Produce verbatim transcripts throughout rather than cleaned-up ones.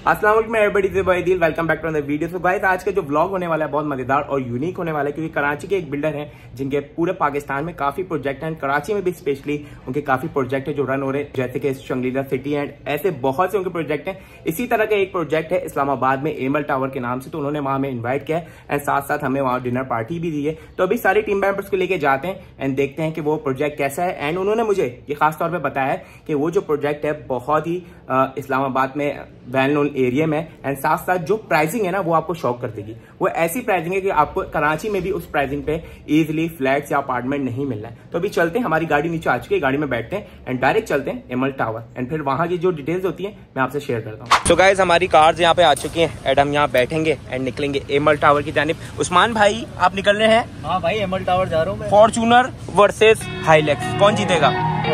अस्सलाम वालेकुम everybody, this is बॉयदील, welcome back to another video. So guys, आज का जो व्लॉग होने वाला है बहुत मजेदार और यूनिक होने वाला है, क्योंकि कराची के एक बिल्डर हैं जिनके पूरे पाकिस्तान में काफी प्रोजेक्ट हैं, कराची में भी स्पेशली उनके काफी प्रोजेक्ट है जो रन हो रहे हैं, जैसे कि शंग्रीला सिटी एंड ऐसे बहुत से उनके प्रोजेक्ट हैं। इसी तरह का एक प्रोजेक्ट है इस्लामाबाद में एमल टावर के नाम से, तो उन्होंने वहां में इन्वाइट किया है एंड साथ साथ हमें वहां डिनर पार्टी भी दी है। तो अभी सारे टीम मेंबर्स को लेके जाते हैं एंड देखते हैं कि वो प्रोजेक्ट कैसा है। एंड उन्होंने मुझे ये खास तौर पर बताया है कि वो जो प्रोजेक्ट है बहुत ही इस्लामाबाद में वेल नोन एरिया में, एंड साथ साथ जो प्राइसिंग है ना वो आपको शॉक कर देगी। वो ऐसी प्राइसिंग है कि आपको कराची में भी उस प्राइसिंग पे इजीली फ्लैट्स या अपार्टमेंट नहीं मिल रहा है। तो अभी चलते हैं, हमारी गाड़ी नीचे आ चुकी है, गाड़ी में बैठते हैं एंड डायरेक्ट चलते हैं एमल टावर, एंड फिर वहां की जो डिटेल्स होती है मैं आपसे शेयर करता हूँ। तो गाइस, हमारी कार्स यहाँ पे आ चुकी हैं एंड हम यहाँ बैठेंगे एंड निकलेंगे एमल टावर की जानिब। उस्मान भाई, आप निकल रहे हैं? हाँ भाई, एमल टावर जा रहा हूँ। फॉर्च्यूनर वर्सेस हाइलेक्स, कौन जीतेगा?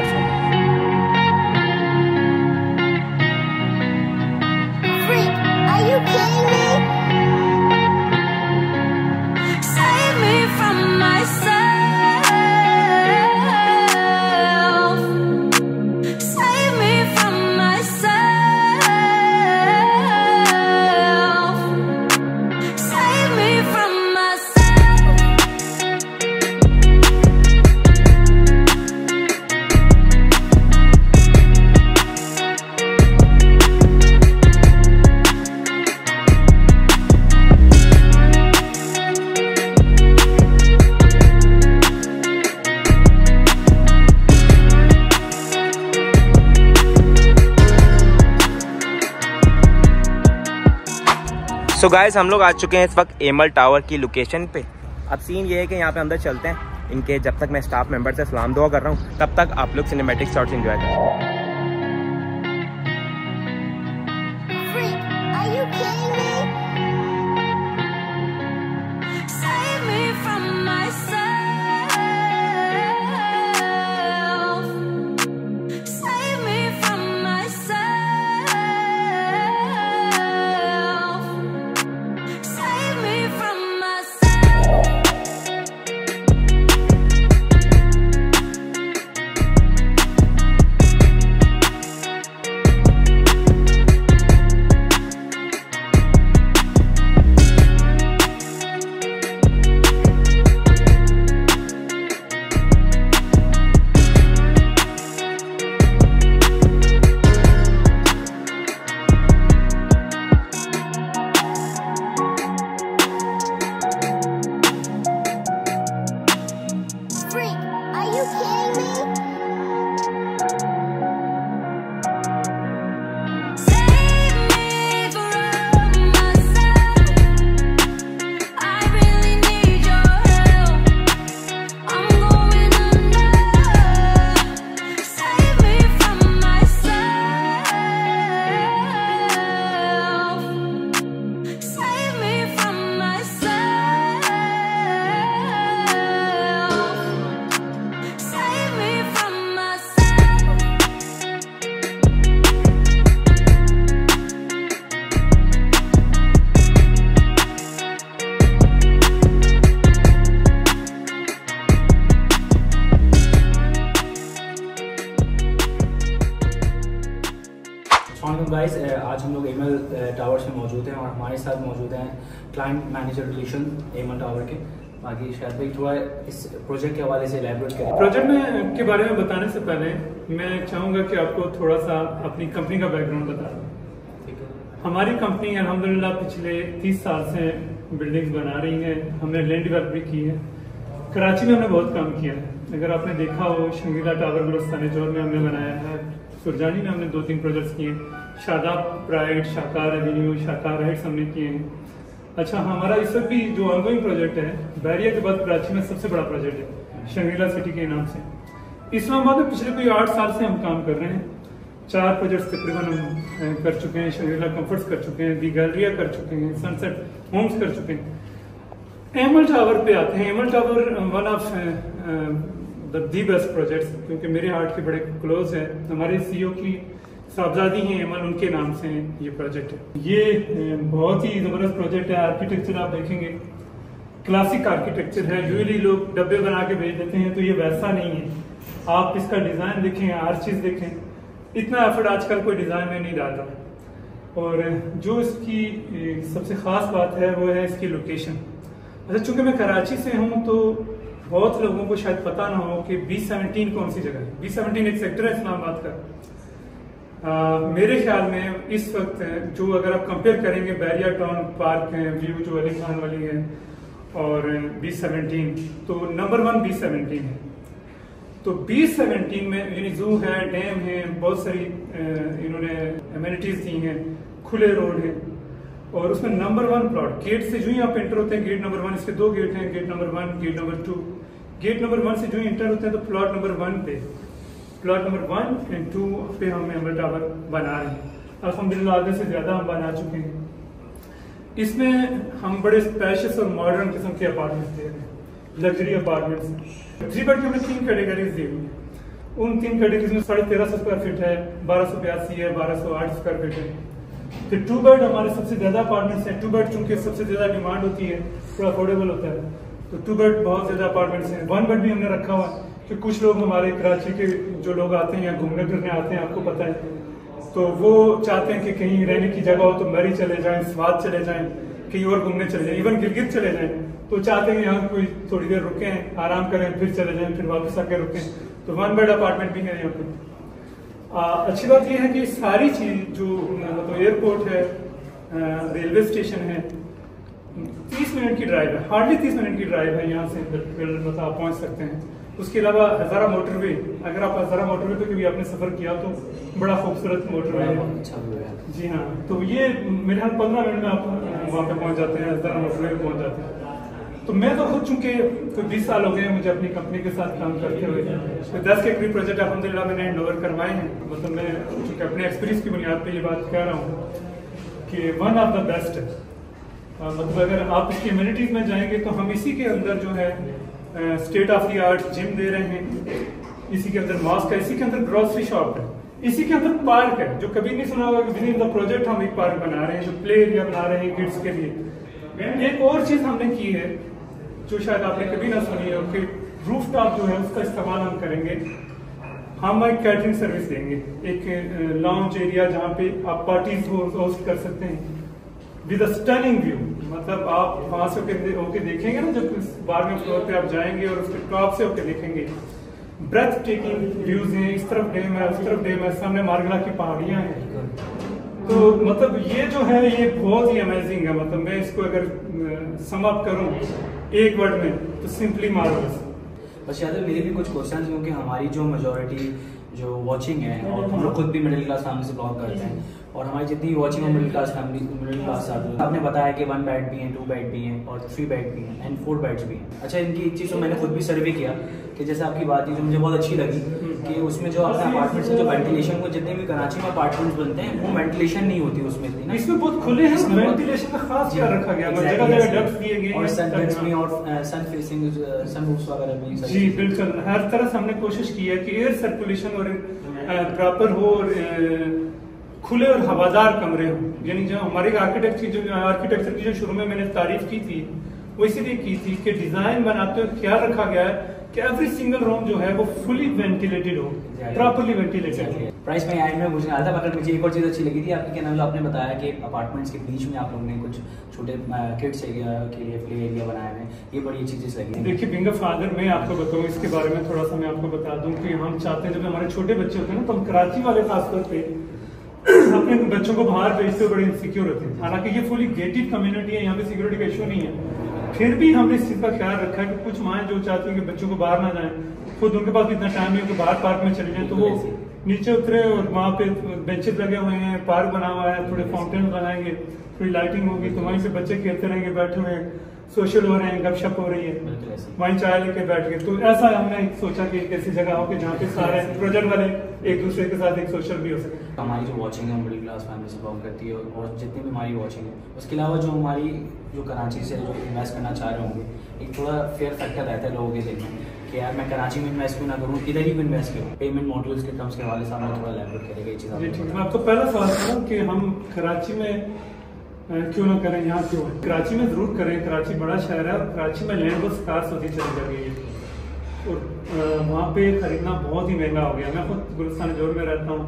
Are you kidding me? Save me from myself. Save me from myself. Save me from so so guys, हम लोग आ चुके हैं इस वक्त एमल टावर की लोकेशन पे। अब सीन ये है कि यहाँ पे अंदर चलते हैं, इनके जब तक मैं स्टाफ मेंबर से सलाम दुआ कर रहा हूँ तब तक आप लोग सिनेमैटिक शॉट्स एंजॉय करें। गाइस, आज हम लोग एमल टावर से मौजूद हैं और हमारे साथ मौजूद हैं client manager relation Emal Tower के। बाकी शायद भाई थोड़ा इस प्रोजेक्ट के हवाले से इलैबोरेट करें। प्रोजेक्ट में के बारे में बताने से पहले मैं चाहूँगा कि आपको थोड़ा सा अपनी कंपनी का बैकग्राउंड बता दूँ। ठीक है। हमारी कंपनी अल्हम्दुलिल्लाह पिछले तीस साल से बिल्डिंग्स बना रही है। हमने लैंड डेवलप भी की है। कराची में हमने बहुत काम किया है। अगर आपने देखा हो, शंग्रीला टावर गुलिस्तान जोर में हमने बनाया है, सुरजानी में हमने दो तीन प्रोजेक्ट्स किए हैं, Shadab Pride, Shakar Avenue, Shakar Heights हमने किए हैं। अच्छा, हमारा इस वक्त भी जो ऑनगोइंग प्रोजेक्ट है, बैरिया के बाद कराची में सबसे बड़ा प्रोजेक्ट है शंग्रीला सिटी के नाम से। इस्लामाबाद में पिछले कोई आठ साल से हम काम कर रहे हैं। चार प्रोजेक्ट्स तकरीबन हम कर चुके हैं। शंग्रीला कंफर्ट्स कर चुके हैं, दी गैलरिया कर चुके हैं, सनसेट होम्स कर चुके हैं। एमल टावर पे आते हैं। Emal Tower one of the best projects, क्योंकि मेरे हार्ट के बड़े क्लोज है। हमारे सीईओ की साहबजादी हैं एमल, उनके नाम से ये प्रोजेक्ट है। ये बहुत ही जबरदस्त प्रोजेक्ट है। आर्किटेक्चर आप देखेंगे क्लासिक आर्किटेक्चर है। यूजली लोग डब्बे बना के भेज देते हैं, तो ये वैसा नहीं है। आप इसका डिजाइन देखें, आर्चिस देखें, इतना एफर्ट आजकल कोई डिजाइन में नहीं डाल रहा। और जो इसकी ए, सबसे ख़ास बात है वो है इसकी लोकेशन। अच्छा, चूँकि मैं कराची से हूँ तो बहुत लोगों को शायद पता ना हो कि बी सेवनटीन कौन सी जगह है। बी सेवनटीन एक सेक्टर है इस्लामाबाद का। आ, मेरे ख्याल में इस वक्त जो अगर आप कंपेयर करेंगे बैरिया टाउन पार्क है, व्यू जो अली खान वाली है, और बी सेवनटीन, तो नंबर वन बी सेवनटीन है। तो बी सेवनटीन में यानी जू है, डैम है, बहुत सारी इन्होंने एमिनिटीज दी हैं, खुले रोड है, और उसमें नंबर वन प्लॉट गेट से जो ही आप एंटर होते हैं, गेट नंबर वन, इसके दो गेट हैं, gate number one, gate number two. Gate number one से जो ही एंटर होते हैं तो प्लॉट नंबर वन पे, plot number one and two पे हम एमल टावर बना रहे हैं। अल्हम्दुलिल्लाह आधे से ज्यादा हम बना चुके हैं। इसमें हम बड़े स्पेशियस और मॉडर्न किस्म के अपार्टमेंट्स दे रहे हैं, लग्जरी अपार्टमेंट्स। थ्री बेड की हमने तीन कैटेगरीज दी हुई है। उन तीन कैटेगरीज में साढ़े तेरह सौ स्क्वायर फीट है, बारह सौ बयासी है, बारह सौ आठ स्क्वायर फीट है। फिर टू बेड हमारे सबसे ज्यादा अपार्टमेंट्स हैं। टू बेड चूंकि सबसे ज्यादा डिमांड होती है, थोड़ा अफोर्डेबल होता है, तो टू बेड बहुत ज्यादा अपार्टमेंट्स हैं। वन बेड भी हमने रखा हुआ है कि कुछ लोग हमारे कराची के जो लोग आते हैं या घूमने फिरने आते हैं, आपको पता है, तो वो चाहते हैं कि कहीं रहने की जगह हो तो मरी चले जाएं, स्वाद चले जाएं, कहीं और घूमने चले जाएं, इवन गिलगित चले जाएं, तो चाहते हैं यहाँ कोई थोड़ी देर रुकें, आराम करें, फिर चले जाएं, फिर वापस आके रुकें। तो वन बेड अपार्टमेंट भी है यहाँ पे। आ, अच्छी बात यह है कि सारी चीज जो मतलब एयरपोर्ट है, रेलवे स्टेशन है, तीस मिनट की ड्राइव है, हार्डली तीस मिनट की ड्राइव है यहाँ से, मतलब आप पहुंच सकते हैं। उसके अलावा हजारा मोटरवे, अगर आप हजारा मोटरवे पे कभी आपने सफर किया तो बड़ा खूबसूरत मोटरवे है। जी हाँ, तो ये मेरे यहाँ पंद्रह मिनट में आप वहाँ पे पहुंच जाते हैं, हजारा मोटरवे पे पहुंच जाते हैं। तो मैं तो खुद चूंकि कोई बीस साल हो गए हैं मुझे अपनी कंपनी के साथ काम करते हुए, तो दस के करीब प्रोजेक्ट अल्हम्दुलिल्लाह मैंने हैंड ओवर करवाए हैं। मतलब मैं चूंकि अपने एक्सपीरियंस की बुनियाद पे ये बात कह रहा हूँ कि वन ऑफ द बेस्ट है। आ, मतलब अगर आप इसकी इम्यूनिटीज में जाएंगे तो हम इसी के अंदर जो है state of the art gym दे रहे हैं, इसी के अंदर मॉस्क है, इसी के अंदर ग्रोसरी शॉप है, इसी के अंदर पार्क है। जो कभी नहीं सुना होगा कि विद इन द प्रोजेक्ट हम एक पार्क बना रहे हैं, जो प्ले एरिया बना रहे हैं किड्स के लिए। एक और चीज हमने की है जो शायद आपने कभी ना सुनी हो कि रूफ टॉप जो है उसका इस्तेमाल हम करेंगे, हम एक कैटरिंग सर्विस देंगे, एक लॉन्च एरिया जहाँ पे आप पार्टीज होस्ट कर सकते हैं विद अ स्टनिंग व्यू। मतलब आप वहां से होके होके देखेंगे ना, जब बारहवें फ्लोर पे आप जाएंगे और उसके टॉप से होके देखेंगे, ब्रेथ टेकिंग व्यूज हैं। इस तरफ डैम है, उस तरफ डैम है, सामने मार्गला की पहाड़ियां हैं। तो मतलब ये जो है ये बहुत ही अमेजिंग है। मतलब मैं इसको अगर सम अप करूं एक वर्ड में तो सिंपली मार्वलस। बस याद है मेरे भी कुछ क्वेश्चन, क्योंकि हमारी जो मेजोरिटी जो वॉचिंग है, और हम लोग खुद भी मिडिल क्लास फैमिली से ब्लॉग करते हैं, और हमारी जितनी वॉचिंग है middle class family, middle class आपने बताया कि वन बेड भी है, टू बेड भी है, और थ्री बेड भी है, एंड फोर बेड्स भी हैं। अच्छा, इनकी एक चीज़ तो मैंने खुद भी सर्वे किया कि जैसे आपकी बात थी जो मुझे बहुत अच्छी लगी कि उसमें जो अपने अपार्टमेंट्स में जो वेंटिलेशन को, जितने भी कराची में अपार्टमेंट्स बनते हैं वो वेंटिलेशन नहीं होती उसमें इतनी ना, इसमें बहुत खुले हैं, वेंटिलेशन का खास ख्याल रखा गया, जगह जगह डक्ट्स दिए गए और सन वेंट्स में और सन फेसिंग सन रूफ्स वगैरह भी। जी बिल्कुल, हर तरह से हमने कोशिश की है कि एयर सर्कुलेशन और प्रॉपर हो और खुले और हवादार कमरे हो। यानी जो हमारी आर्किटेक्ट की जो आर्किटेक्चर की जो शुरू में मैंने तारीफ की थी वो इसीलिए की थी कि डिजाइन बनाते हुए ख्याल रखा गया है कि एवरी सिंगल रूम जो है वो फुली वेंटिलेटेड हो, प्रॉपर्ली वेंटिलेटेड। प्राइस में एंड में पूछना था, मगर मुझे एक और चीज अच्छी लगी थी आपकी, क्या नाम, आपने बताया कि अपार्टमेंट्स के बीच में आप लोगों ने कुछ छोटे किड्स एरिया के लिए प्ले एरिया बनाए हैं, ये बड़ी अच्छी चीज लगी। देखिए बिंग फादर, मैं आपको बताऊं इसके बारे में थोड़ा सा, मैं आपको बता दूं कि हम चाहते हैं जब हमारे छोटे बच्चे होते हैं ना, तो हम कराची वाले खासतौर पे अपने बच्चों को बाहर भेजते हुए बड़े इनसिक्योर होते हैं। हालांकि ये फुली गेटेड कम्युनिटी है, यहाँ पे सिक्योरिटी का इशू नहीं है, फिर भी हमने इस चीज का ख्याल रखा है कि कुछ माएँ जो चाहती हैं कि बच्चों को बाहर ना जाएं, खुद उनके पास इतना टाइम नहीं है कि बाहर पार्क में चले जाएं, तो वो नीचे उतरे और वहाँ पे बेंचेस लगे हुए हैं, पार्क बना हुआ है, थोड़े फाउंटेन लगाएंगे, थोड़ी लाइटिंग होगी, तो वहीं पे बच्चे खेलते रहेंगे, बैठे हुए सोशल हो रहे हैं, गपशप हो रही है, वहीं चाय लेके बैठ गए। तो ऐसा हमने सोचा कि एक ऐसी जगह हो कि जहाँ पे सारे प्रोजेक्ट वाले एक दूसरे के साथ एक सोशल भी हो सके। हमारी जो वॉचिंग है मिडिल क्लास फैमिली से बिलोंग करती है, और जितनी भी हमारी वॉचिंग है, उसके अलावा जो हमारी जो कराची से जो इन्वेस्ट करना चाह रहे होंगे, एक थोड़ा फेयर फैक्टर रहता है लोगों के दिल में कि यार मैं कराची में इन्वेस्ट क्यों ना करूँ, इधर ही इन्वेस्ट करूँ। पेमेंट मॉडल्स के टर्म्स के हवाले से हमें थोड़ा एलैबोरेट करेगा ये चीज़। जी ठीक है, मैं आपको पहला सवाल करूँ कि हम कराची में क्यों ना करें, यहाँ क्यों है? कराची में जरूर करें, कराची बड़ा शहर है और कराची में लैंड बहुत स्कार्स होती चली जा रही है और वहाँ पे खरीदना बहुत ही महंगा हो गया। मैं खुद गुलिस्तान जोर में रहता हूँ,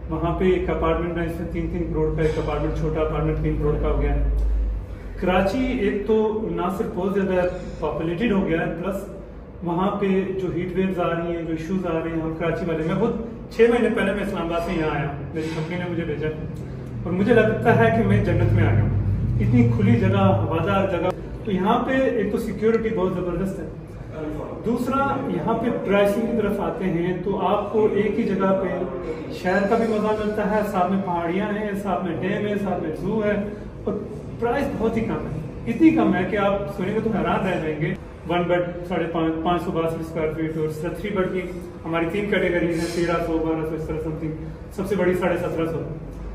वहाँ पे एक अपार्टमेंट है, इसमें तीन तीन करोड़ का एक अपार्टमेंट, छोटा अपार्टमेंट तीन करोड़ का हो गया है। कराची एक तो ना सिर्फ बहुत ज़्यादा पॉपुलेटेड हो गया है, प्लस वहाँ पे जो हीट वेव्स आ रही हैं, जो इश्यूज आ रहे हैं, हम कराची वाले, मैं खुद छः महीने पहले मैं इस्लामाबाद से यहाँ आया हूँ, मेरी कंपनी ने मुझे भेजा और मुझे लगता है कि मैं जन्नत में आ गया हूँ। इतनी खुली जगह, हवादार जगह, तो यहाँ पे एक तो सिक्योरिटी बहुत ज़बरदस्त है, दूसरा यहाँ पे प्राइसिंग की तरफ आते हैं तो आपको एक ही जगह पे शहर का भी मजा मिलता है, साथ में पहाड़ियाँ हैं, साथ में डैम है, साथ में जू है, और प्राइस बहुत ही कम है, इतनी कम है कि आप सुनेंगे तो हैरान रह जाएंगे। वन बेड साढ़े पाँच पाँच सौ बासठ स्क्वायर फीट, और थ्री बेड की हमारी तीन कैटेगरीज हैं, तेरह सौ बारह सौ इस तरह समथिंग, सबसे बड़ी साढ़े सत्रह सौ।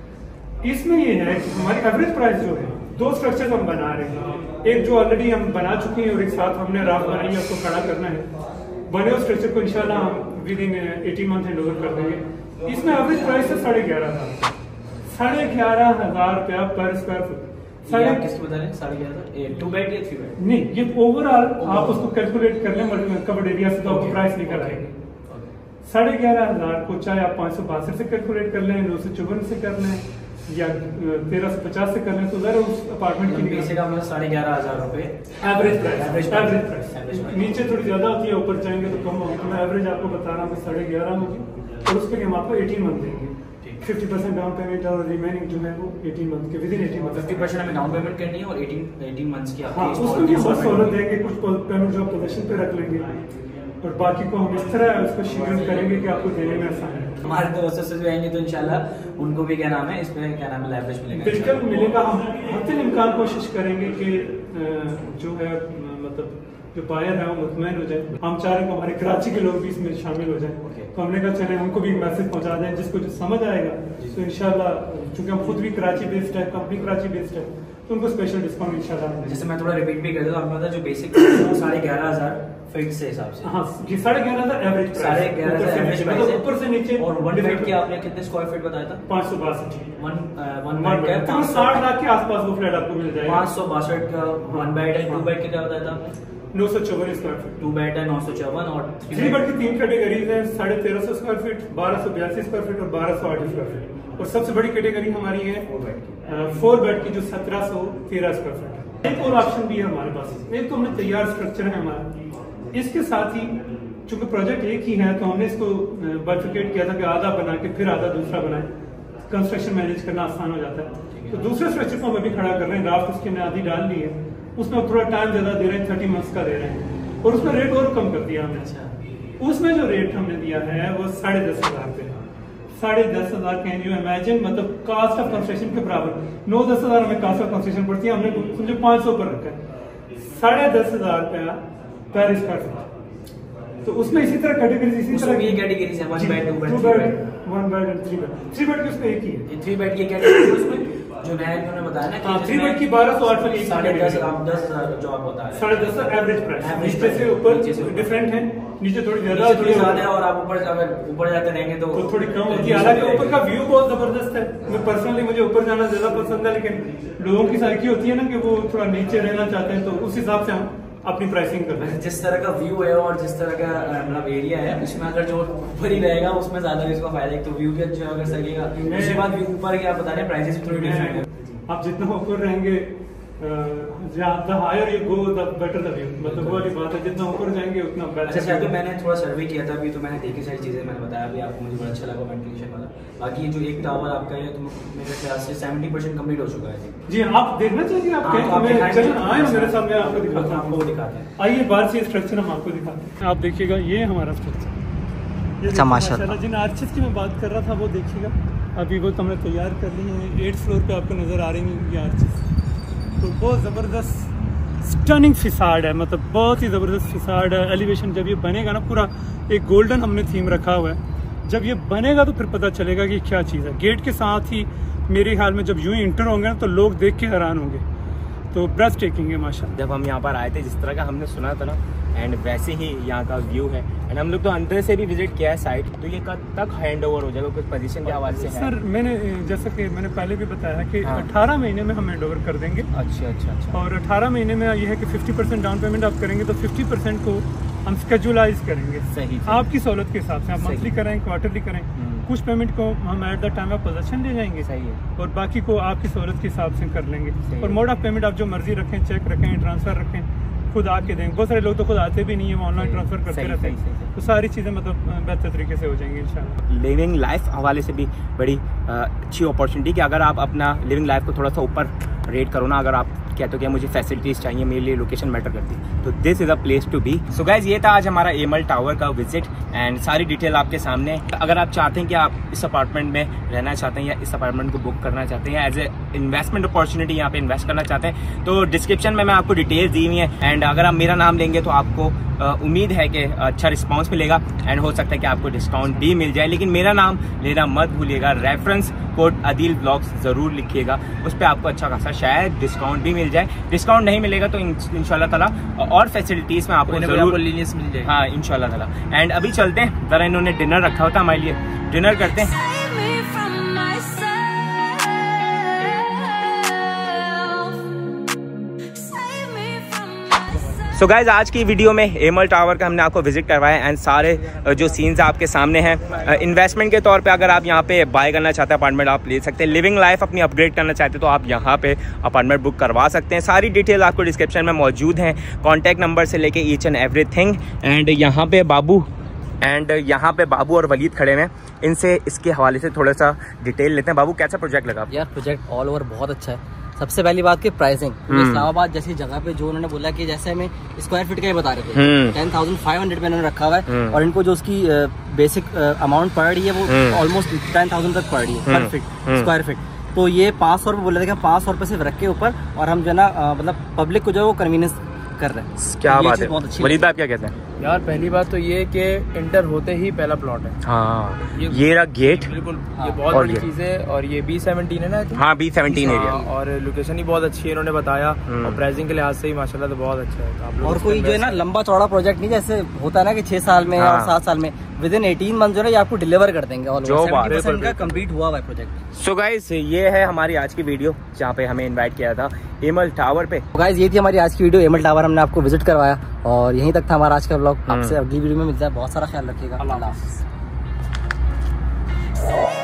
इसमें ये है कि हमारी एवरेज प्राइस जो है, दो स्ट्रक्चर हम बना रहे हैं, एक जो ऑलरेडी हम बना चुके हैं और एक साथ हमने राफ बनाई है, उसको खड़ा करना है। बने हुए स्ट्रक्चर को इंशाल्लाह हम within eighteen month hand over कर देंगे। इसमें एवरेज प्राइस है साढ़े ग्यारह हजार साढ़े ग्यारह हजार रुपया पर स्क्वायर फुट। साढ़े किसको बता रहे हैं? साढ़े ग्यारह, टू बेड या थ्री बेड? नहीं, ये ओवरऑल आप उसको कैलकुलेट कर लें कवर्ड एरिया से, तो आपको प्राइस निकल आएगी। साढ़े ग्यारह हजार को चाहे आप पाँच सौ बासठ से कैलकुलेट कर लें, नौ सौ चौवन से कर लें, या तेरह सौ पचास से कर लें, तो जरा उस अपार्टमेंट की बेसिक मतलब साढ़े ग्यारह हजार रुपए एवरेज प्राइस। एवरेज प्राइस नीचे थोड़ी ज्यादा होती है, ऊपर जाएंगे तो कम होगी, तो मैं एवरेज आपको बता रहा हूँ साढ़े ग्यारह होगी, और उसके लिए हम आपको एटीन मंथ देंगे। फिफ्टी परसेंट डाउन पेमेंट और रिमेनिंग जो है वो एटीन मंथ के within eighteen month. Fifty percent हमें डाउन पेमेंट करनी है और एटीन एटीन मंथ्स की हाँ, उसको भी बहुत सहूलत देंगे, कुछ पेमेंट जो पोजीशन पे रख लेंगे, और बाकी को हम इस तरह उसको शेड्यूल करेंगे कि आपको देने में आसान है। हमारे दोस्तों से जो आएंगे तो इंशाल्लाह उनको भी क्या नाम है, इसमें क्या नाम है, लेवरेज मिलेगा, बिल्कुल मिलेगा। हम हर दिन इम्कान कोशिश करेंगे कि जो है मतलब जो बायर है वो मुतमैन हो जाए। हम चाह रहे हैं हमारे कराची के लोग भी इसमें शामिल हो जाए, तो हमने कहा चले उनको भी मैसेज पहुंचा दें, जिसको जो समझ आएगा तो इंशाल्लाह, चूंकि हम खुद भी कराची बेस्ड है, कंपनी कराची बेस्ड है, तो उनको स्पेशल डिस्काउंट इंशाल्लाह। जैसे मैं थोड़ा रिपीट भी कर दूं, आपने बताया जो बेसिक साढ़े ग्यारह हजार फिक्स है हिसाब से। हाँ, ये साढ़े ग्यारह हजार एवरेज साढ़े ग्यारह हजार एवरेज प्राइस है, ऊपर से नीचे। और वन बेड के आपने कितने स्क्वायर फीट बताया था? पाँच सौ बासठ वन वन बेड का साठ लाख के आसपास वो फ्लैट आपको मिल जाएगा। पाँच सौ बासठ का वन बेड है। टू बेड के क्या बताया था? नौ सौ चौवन स्क्वायर फीट। टू बेड है नौ सौ चौवन, और थ्री बेड की तीन कैटेगरीज हैं, साढ़े तेरह सौ स्क्वायर फीट, बारह सौ बयासी स्क्वायर फीट और बारह सौ आठ स्क्वायर फीट, और सबसे बड़ी कैटेगरी हमारी है फोर बेड की जो सत्रह सौ तेरह स्क्वायर फीट है। एक और ऑप्शन भी है हमारे पास, एक तो हमने तैयार स्ट्रक्चर है हमारा, इसके साथ ही चूंकि प्रोजेक्ट एक ही है तो हमने इसको बाइफिकेट किया था कि आधा बना के फिर आधा दूसरा बनाए, कंस्ट्रक्शन मैनेज करना आसान हो जाता है। तो दूसरे स्ट्रक्चर को हम अभी खड़ा कर रहे हैं, राफ्ट उसकी हमने आधी डाल ली है, उसमें थोड़ा टाइम ज्यादा दे रहे हैं, थर्टी मंथ्स का दे रहे हैं, और उसमें रेट और कम कर दिया हमने। उसमें जो रेट हमने दिया है वो साढ़े दस हजार रुपये, साढ़े दस हजार कैन यू इमेजिन, मतलब कास्ट ऑफ कंस्ट्रक्शन के बराबर। नौ दस हजार हमें कास्ट ऑफ कंस्ट्रक्शन पड़ती है, हमने समझो पाँच सौ पर रखा है, साढ़े दस हजार रुपया पर स्क्वायर फीट। तो उसमें इसी तरह कैटेगरीज इसी तरह की कैटेगरीज है, one bed, two bed, two bed, one bed and three bed. Three bed की उसमें एक ही है, थ्री बेड की कैटेगरी उसमें जो नया उन्होंने बताया ना कि थ्री बेड की बारह सौ आठ सौ साढ़े दस आप दस हजार जो आप बता रहे हैं, साढ़े दस एवरेज प्राइस, नीचे से ऊपर डिफरेंट है, नीचे थोड़ी ज्यादा थोड़ी ज्यादा है, और आप ऊपर अगर ऊपर जाते रहेंगे तो, तो थोड़ी कम होती है। हालांकि ऊपर का व्यू बहुत जबरदस्त है, मैं पर्सनली मुझे ऊपर जाना ज्यादा पसंद है, लेकिन लोगों की साइकी होती है ना कि वो थोड़ा नीचे रहना चाहते हैं, तो उस हिसाब से हम अपनी प्राइसिंग करते हैं। जिस तरह का व्यू है और जिस तरह का मतलब एरिया है, उसमें अगर जो ऊपर ही रहेगा उसमें ज्यादा इसका फायदा है, तो व्यू भी अच्छा अगर सकेगा। उसके बाद व्यू ऊपर क्या बता रहे हैं, प्राइसेस थोड़ी डिफरेंट है। आप जितना ऊपर रहेंगे, the higher you go the better the view, मतलब वो वाली बात है, जितना ऊपर जाएंगे उतना बेटर। अच्छा, अभी मैंने थोड़ा सर्वे किया था अभी, तो मैंने देखी सारी चीजें, मैंने बताया अभी आपको, मुझे बड़ा अच्छा लगा वेंटिलेशन वाला। बाकी ये जो एक टावर आपका है तो मेरे ख्याल से सेवेंटी परसेंट कम्प्लीट हो चुका है। जी, आप देखना चाहिए, आप आए मेरे सामने, आपको दिखाता हूँ, आपको दिखाते हैं। आइए बाहर से स्ट्रक्चर हम आपको दिखाते हैं। आप देखिएगा, ये हमारा स्ट्रक्चर। अच्छा, माशाल्लाह। जिन आर्चेस की मैं बात कर रहा था वो देखिएगा, अभी वो तो हमने तैयार कर ली है। एट फ्लोर पे आपको नज़र आ रही है ये आर्चेस, तो बहुत ज़बरदस्त स्टनिंग फिसाड है, मतलब बहुत ही ज़बरदस्त फिसाड है। एलिवेशन जब ये बनेगा ना, पूरा एक गोल्डन हमने थीम रखा हुआ है, जब ये बनेगा तो फिर पता चलेगा कि क्या चीज़ है। गेट के साथ ही मेरे ख्याल में जब यूं ही इंटर होंगे ना तो लोग देख के हैरान होंगे, तो ब्रेस्ट टेकिंग है माशाल्लाह। जब हम यहाँ पर आए थे, जिस तरह का हमने सुना था ना, एंड वैसे ही यहाँ का व्यू है, एंड हम लोग तो अंदर से भी विजिट किया है साइट, तो ये कब तक हैंड ओवर हो जाएगा, कुछ पोजीशन के हवाले से है? सर, मैंने जैसा कि मैंने पहले भी बताया कि हाँ। अठारह महीने में हम हैंड ओवर कर देंगे। अच्छा अच्छा अच्छा। और अठारह महीने में ये है कि फिफ्टी परसेंट डाउन पेमेंट आप करेंगे तो फिफ्टी परसेंट को हम स्केजुलाइज करेंगे सही, आपकी सहूलत के हिसाब से। आप मंथली करें, क्वार्टरली करें, कुछ पेमेंट को हम at the time of possession दे जाएंगे, सही है, और बाकी को आपकी सहूलत के हिसाब से कर लेंगे। और मोड ऑफ पेमेंट आप जो मर्जी रखें, चेक रखें, ट्रांसफर रखें, खुद आके देंगे। बहुत सारे लोग तो खुद आते भी नहीं है, वो ऑनलाइन ट्रांसफर करते रहते हैं, तो सारी चीज़ें मतलब बेहतर तरीके से हो जाएंगी इंशाल्लाह। लिविंग लाइफ हवाले से भी बड़ी अच्छी अपॉर्चुनिटी कि अगर आप अपना लिविंग लाइफ को थोड़ा सा ऊपर रेट करो ना, अगर आप कहते हो कि मुझे फैसिलिटीज़ चाहिए, मेरे लिए लोकेशन मैटर करती है, तो this is a place to be. So guys, ये था आज हमारा एमल टावर का विजिट एंड सारी डिटेल आपके सामने। अगर आप चाहते हैं कि आप इस अपार्टमेंट में रहना चाहते हैं या इस अपार्टमेंट को बुक करना चाहते हैं या एज ए इन्वेस्टमेंट अपॉर्चुनिटी यहाँ पे इन्वेस्ट करना चाहते हैं, तो डिस्क्रिप्शन में मैं आपको डिटेल्स दी हुई है। एंड अगर आप मेरा नाम लेंगे तो आपको उम्मीद है कि अच्छा रिस्पांस मिलेगा एंड हो सकता है कि आपको डिस्काउंट भी मिल जाए। लेकिन मेरा नाम लेना मत भूलिएगा, रेफरेंस कोड अदील ब्लॉग्स जरूर लिखिएगा, उस पर आपको अच्छा खासा शायद डिस्काउंट भी मिल जाए। डिस्काउंट नहीं मिलेगा तो इंशाल्लाह ताला और फैसिलिटीज में आपको जरूर लीनियंस मिल जाए। हाँ इंशाल्लाह ताला। एंड अभी चलते हैं, जरा इन्होंने डिनर रखा होता हमारे लिए, डिनर करते हैं। Save me from myself. Save me from myself. So guys, आज की वीडियो में एमल टावर का हमने आपको विजिट करवाया एंड सारे जो सीन्स आपके सामने हैं। इन्वेस्टमेंट के तौर पे अगर आप यहाँ पे बाय करना चाहते हैं अपार्टमेंट, आप ले सकते हैं। लिविंग लाइफ अपनी अपग्रेड करना चाहते हैं तो आप यहाँ पे अपार्टमेंट बुक करवा सकते हैं। सारी डिटेल आपको डिस्क्रिप्शन में मौजूद हैं, कॉन्टैक्ट नंबर से लेके ईच एंड एवरीथिंग। एंड यहाँ पे बाबू एंड यहाँ पे बाबू और वलीद खड़े हैं, इनसे इसके हवाले से थोड़ा सा डिटेल लेते हैं। बाबू, कैसा प्रोजेक्ट लगा? यार प्रोजेक्ट ऑल ओवर बहुत अच्छा है। सबसे पहली बात की प्राइसिंग, इस्लामाबाद जैसी जगह पे जो उन्होंने बोला कि जैसे हमें स्क्वायर फीट का ही बता रहे थे, टेन थाउजेंड फाइव हंड्रेड में उन्होंने रखा हुआ है, और इनको जो उसकी बेसिक अमाउंट पड़ रही है वो ऑलमोस्ट टेन थाउजेंड तक पड़ रही है पर फीट, स्क्वायर फीट। तो ये पाँच सौ रुपये बोले थे कि पाँच सौ रुपये सिर्फ रख के ऊपर, और हम जो है ना मतलब पब्लिक को जो है वो कन्वीनियंस कर रहे हैं। क्या ये बात चीज़ है, बहुत अच्छी वलीद आप क्या कहते हैं? यार पहली बात तो ये कि इंटर होते ही पहला प्लॉट है। हाँ, ये- ये रहा गेट। बिल्कुल, हाँ, ये बहुत और बड़ी ये- चीज है, और ये बी सेवनटीन है ना? हाँ, बी सेवनटीन एरिया। हाँ, और लोकेशन ही बहुत अच्छी है, इन्होंने बताया, और प्राइसिंग के लिहाज से ही माशाल्लाह तो बहुत अच्छा है। तो आप लोग और इस कोई पे जो है ना invest लंबा चौड़ा प्रोजेक्ट नहीं, जैसे होता है ना कि छह साल में हाँ। और सात साल में, विद इन एटीन मंथ जो है ना ये आपको डिलीवर कर देंगे। और जो बात है, का कंप्लीट हुआ हुआ है प्रोजेक्ट। सो गाइस, ये है हमारी आज की वीडियो जहाँ पे हमें इनवाइट किया था एमल टावर पे। गाइस, ये थी हमारी आज की वीडियो, एमल टावर हमने आपको विजिट करवाया, और यहीं तक था हमारा आज का व्लॉग। आपसे अगली वीडियो में मिलता है, बहुत सारा ख्याल रखिएगा। अल्लाह हाफ़िज़।